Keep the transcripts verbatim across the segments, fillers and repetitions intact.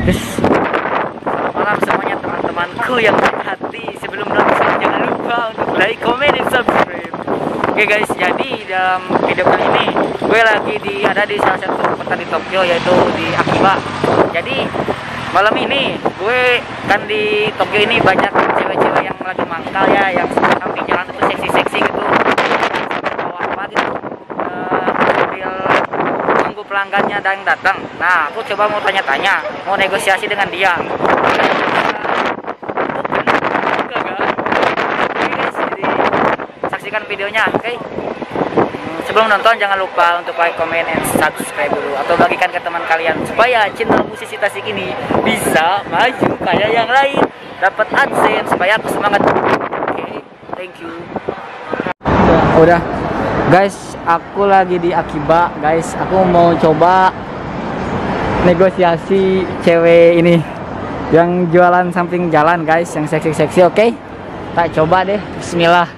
Terus selamat malam semuanya teman-temanku yang baik hati. Sebelum nonton jangan lupa untuk like, comment, dan subscribe. Oke guys, jadi dalam video kali ini gue lagi di ada di salah satu kota di Tokyo, yaitu di Akiba. Jadi malam ini gue kan di Tokyo ini banyak cewek-cewek yang lagi mangkal ya, yang sambil jalan itu seksi-seksi gitu, bawa apa gitu, uh, sambil tunggu pelanggannya dan datang. Nah, aku coba mau tanya-tanya, mau negosiasi dengan dia. Saksikan videonya, oke? Okay? Sebelum nonton jangan lupa untuk like, comment, and subscribe dulu, atau bagikan ke teman kalian supaya channel musisi Tasik ini bisa maju kayak yang lain, dapat AdSense supaya aku semangat. Oke, okay? Thank you. Udah, guys, aku lagi di Akiba, guys. Aku mau coba negosiasi cewek ini yang jualan samping jalan, guys, yang seksi-seksi. Oke, okay? Tak coba deh. Bismillah.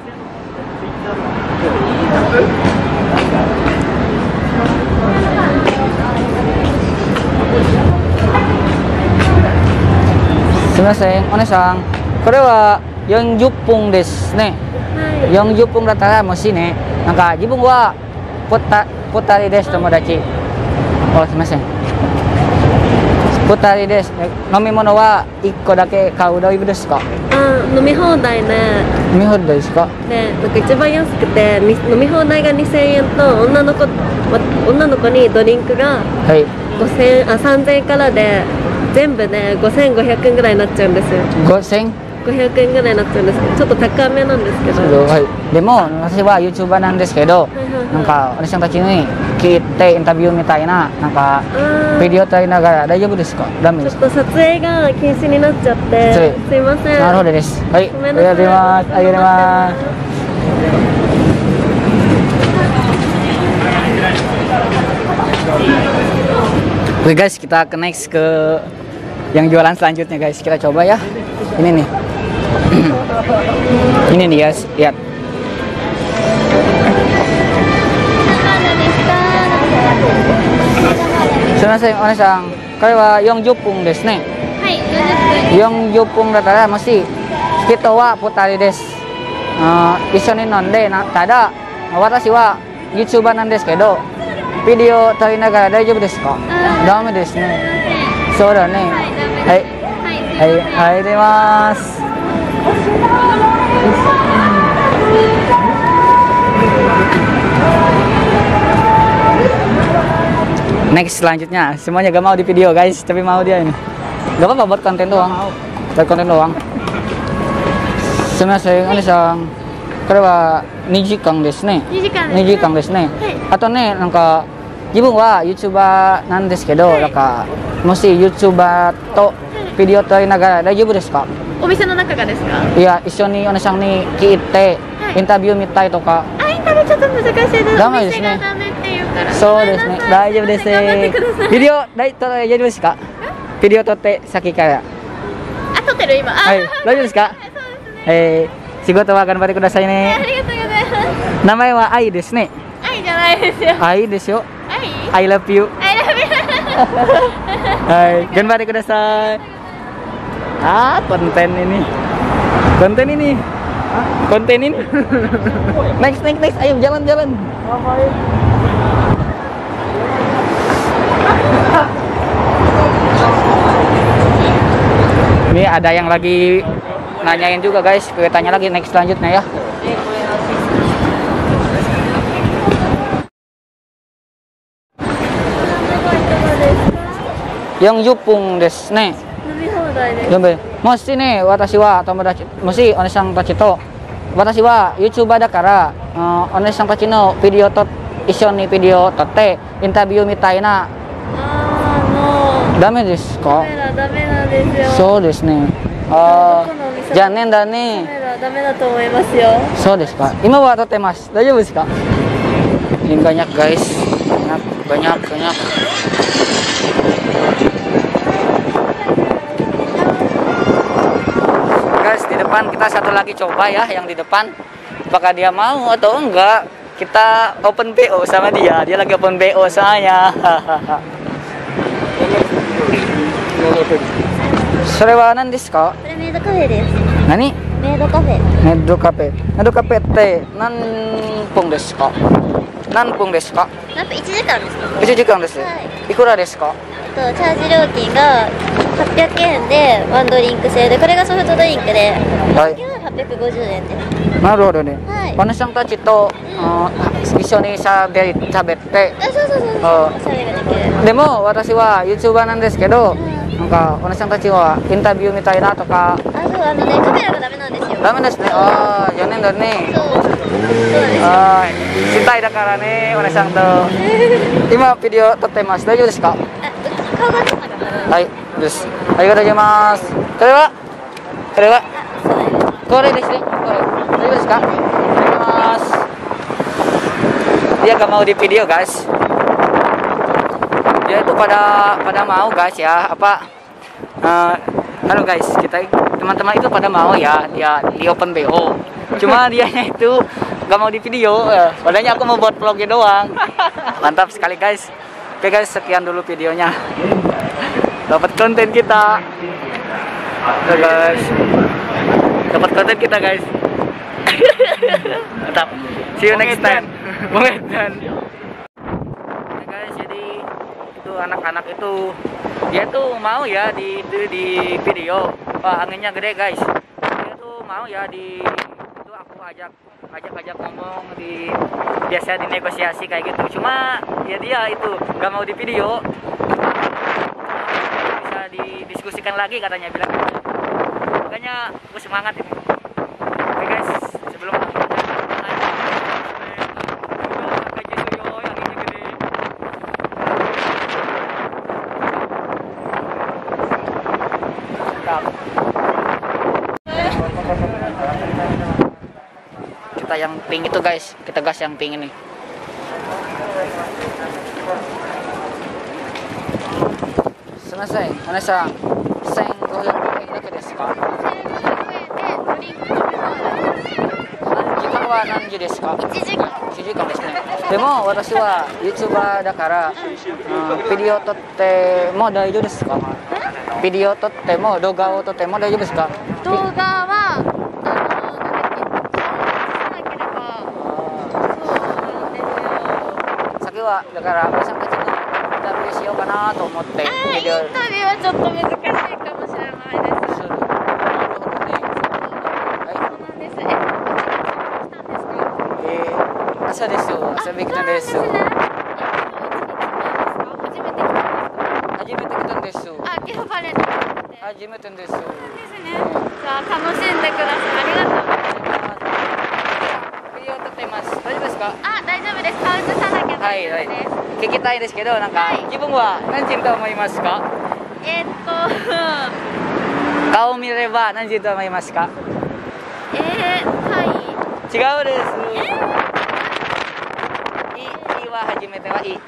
Sumimasen, onesang. Kore waよんじゅっぷんですね。よんじゅっぷんだったらもしね、なんか自分はぽったぽったりです、友達。お、すみません。ぽったりです。飲み物はいっこだけ買う大丈夫ですか？ あ、飲み放題ね。 飲み放題ですか？ で、なんか一番安くてに飲み放題がにせんえんと、女の子女の子にドリンクがごせん、あ、さんぜんえんからで全部ねごせんごひゃくえんぐらいになっちゃうんですよ。 ごせんごひゃくえんぐらいになっちゃうんですけど、ちょっと高めなんですけど。 はい。でも私は YouTuber なんですけど、なんかお姉さんたちに聞いてインタビューみたいななんかビデオ撮りながら大丈夫ですか？ダメですか？ ちょっと撮影が禁止になっちゃってすいません。 なるほどです。はい、 ごめんなさい。 ありがとうございます。ありがとうございます。Oke guys, kita ke next ke yang jualan selanjutnya guys. Kita coba ya. Ini nih. Ini nih guys, lihat. Sumimasen, onesang. Kore waよんじゅっぷんですね。 はい、 よんじゅっぷんだったらもし人はふたりです。あ、一緒に飲んでな、ただ私は YouTuber なんですけど、ビデオ撮りながら大丈夫ですか？ダメですね。そうだね。はい。はい、はい、出ます。Next selanjutnya, semuanya gak mau di video guys, tapi mau dia ini. Gak apa-apa buat konten doang. Buat konten doang. Sumimasen, onesang. Kore waにじかんですね。にじかんですね。あとね、なんか自分は YouTuber なんですけど、なんかもし YouTuber とビデオ撮りながら大丈夫ですか？ お店の中がですか？ いや、一緒にお姉さんに聞いてインタビュー見たいとか。 あ、インタビューちょっと難しいです。 ダメですね。 ダメって言うから。 そうですね。大丈夫です。 頑張ってください。 ビデオ大大丈夫ですか？ビデオ撮って先から。 あ、撮ってる今。 はい、大丈夫ですか？ そうですね。 えー、仕事は頑張ってくださいね。 ありがとうございます。 名前は愛ですね。 愛じゃないですよ。 愛ですよ。 愛 I love you. I love you. はい、頑張ってください。Ah, konten ini. Konten ini. Konten ini. Next, next, next. Ayo jalan-jalan. Ini ada yang lagi nanyain juga guys. Kita tanya lagi next selanjutnya ya.よんじゅっぷんですね。飲み放題です。もしね、私は友達、もしお姉さんたちと、私は YouTuber だから、お姉さんたちのビデオと一緒にビデオを撮ってインタビューみたいな。 あー、もうダメですか？ カメラダメなんですよ。 そうですね。あー、じゃあねんだカね。 メラダメだと思いますよ。 そうですか。今は撮ってます。大丈夫ですか？Ini banyak guys. Banyak, banyak, banyak. Guys, di depan kita satu lagi coba ya, yang di depan. Apakah dia mau atau enggak? Kita open B O sama dia. Dia lagi open B O soalnya. それは何ですか？ これメイドカフェです。 何？ メイドカフェ。 メイドカフェ。メイドカフェって何分ですか？何分ですか？ なんといちじかんですか？ いちじかんです。 はい。 いくらですか？ とチャージ料金がはっぴゃくえんでワンドリンク制で、これがソフトドリンクで、 はい。 はっぴゃくごじゅうえんです。 なるほどね。 はい。 お姉さんたちと、うん、一緒にしゃべり食べて。 あ、そうそうそうそう。おしゃべりができる。 でも私は YouTuber なんですけど、なんかお姉さんたちはインタビューみたいなとか。 あ、そう、あのね、カメラがダメなんですよ。 ダメですね。ああ、よねんだね。 そう。そうなんですよ。 ああ、したいだからね、お姉さんと。今ビデオ撮ってます。大丈夫ですか？ あ、顔がちょっとかな。 はい、です。ありがとうございます。これは？これは？これですね。これ。大丈夫ですか？ありがとうございます。Dia gak mau di video guys. Dia itu pada pada mau guys ya. Apa? Uh, halo guys, kita teman-teman itu pada mau ya dia di open B O. Cuma dianya itu gak mau di video. Uh, padahal aku mau buat vlognya doang. Mantap sekali guys. Oke guys, sekian dulu videonya. Dapat konten kita. Oke guys. Dapat konten kita guys. Mantap. See you next time. Mengedan. Oke guys, jadi itu anak-anak itu dia tuh mau ya di di, di video. Wah, anginnya gede guys. Dia tuh mau ya di itu aku ajak ajak-ajak ngomong di biasa di negosiasi kayak gitu. Cuma ya dia itu gak mau di video. Bisa didiskusikan lagi katanya bilang. Makanya aku semangat ini. Oke guys, sebelum kita yang pink itu guys, kita gas yang pink ini. Sumasai, Ana-san,せんごひゃくえんだけですか？時間は何時ですか？いちじかん。いちじかんですね。でも私は YouTuber だから、うん、ビデオ撮っても大丈夫ですか？ビデオ撮っても動画を撮っても大丈夫ですか？ 動画は先はだからおじさんたちにインタビューしようかなと思って。 インタビューはちょっと難しいかもしれないです。そうなんです。え、来たんですか？えー、朝です。遊びに来たんです。初めて来たんです。あ、キハバレ初めてです。そうですね。じゃあ楽しんでください。ありがとうございます。ビデオ撮っています。大丈夫ですか？あ、大丈夫です。顔映さなきゃ大丈夫です。聞きたいですけど、なんか、はい、自分は何人と思いますか？えー、っと顔を見れば何人と思いますか？えー、はい。違うです。えー、い、いは初めてはい。い。い。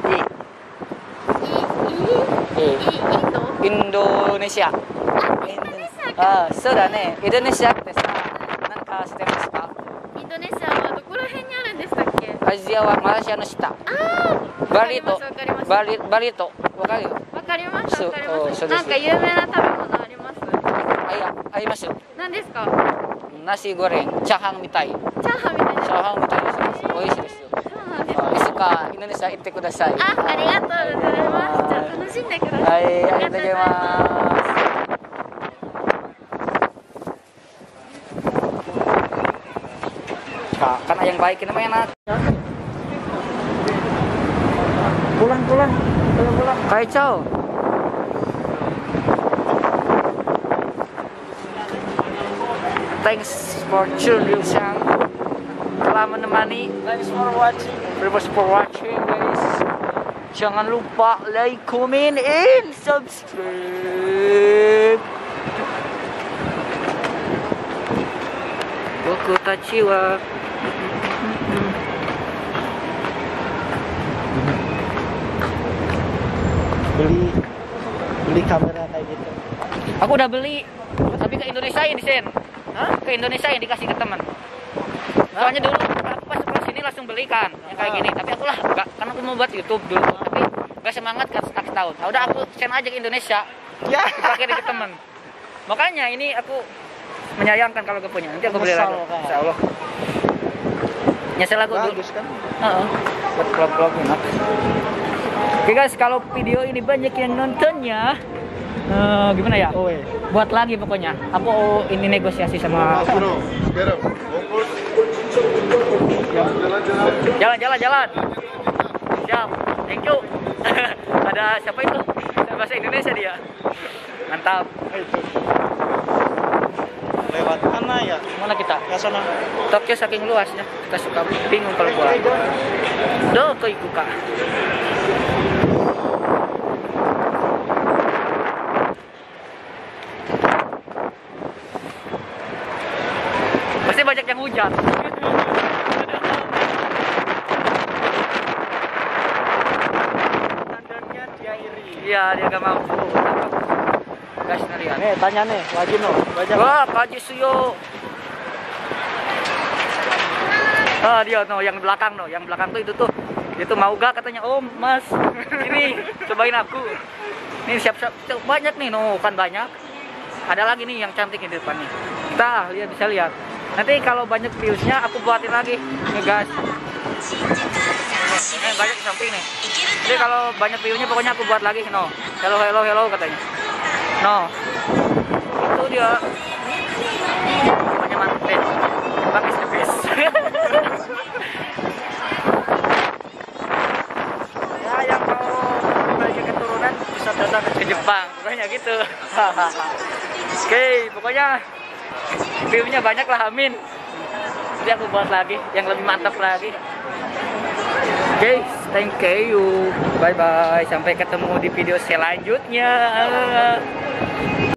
インドネシア。あ、そうだね。インドネシアってさ、何か知ってますか？インドネシアはどこら辺にあるんでしたっけ？アジアはマレーシアの下。ああ、バリ島。バリバリ島。わかるよ。わかりました。わかりました。なんか有名な食べ物あります？あ、いや、あります。何ですか？ナシゴレン、チャーハンみたい。チャーハンみたい。チャーハンみたいです。美味しいですよ。そうなんですか。いつかインドネシア行ってください。あ、ありがとうございます。じゃあ楽しんでください。はい、ありがとうございます。Kan yang baik ini enak. Pulang pulang, pulang pulang. Kacau. Thanks for children yang telah menemani. Thanks for watching. Thanks for watching guys. Jangan lupa like, comment, and subscribe. Boku tachi wa beli beli kamera kayak gitu. Aku udah beli, tapi ke Indonesia ya Sen. Hah? Ke Indonesia yang dikasih ke teman. Soalnya dulu aku pas pas sini langsung belikan yang kayak gini. Tapi aku lah enggak, karena aku mau buat YouTube dulu. Tapi gak semangat kan setahun. Nah, udah aku send aja ke Indonesia. Ya. Dipakai deket teman. Makanya ini aku menyayangkan kalau gak punya. Nanti aku beli lagi. Insya Allah. Nyesel aku dulu. Bagus kan? Heeh. Buat vlog-vlog enak. Oke guys, kalau video ini banyak yang nontonnya, uh, gimana ya? Oh, iya. Buat lagi pokoknya. Aku ini negosiasi sama. Jalan, jalan, jalan. Siap. Thank you. Ada siapa itu? Bahasa Indonesia dia. Mantap. Lewat mana ya? Mana kita? Ya sana. Tokyo saking luasnya, kita suka bingung kalau pulang. Do ko iku ka. Pasti banyak yang hujan. Tandanya dia iri. Iya, dia gak mau. Guys, lihat. Nih, tanya nih, lagi no. Baca. Wah, Kaji Suyo. Ah, dia no, yang belakang no, yang belakang tuh itu tuh. Itu mau gak katanya, "Om, Mas, ini cobain aku." Nih siap-siap banyak nih, no, kan banyak. Ada lagi nih yang cantik di depan nih. Kita lihat, bisa lihat. Nanti kalau banyak viewsnya aku buatin lagi nih guys. Ini banyak di samping nih. Jadi kalau banyak viewsnya pokoknya aku buat lagi, no. Hello, hello, hello katanya. No, itu dia. Pokoknya mantep deh. Bagus the best. Ya, yang mau belajar keturunan bisa datang ke Jepang, pokoknya gitu. Oke, pokoknya view-nya banyak lah, amin. Jadi aku buat lagi yang lebih mantap lagi. Oke, thank you. Bye bye. Sampai ketemu di video selanjutnya.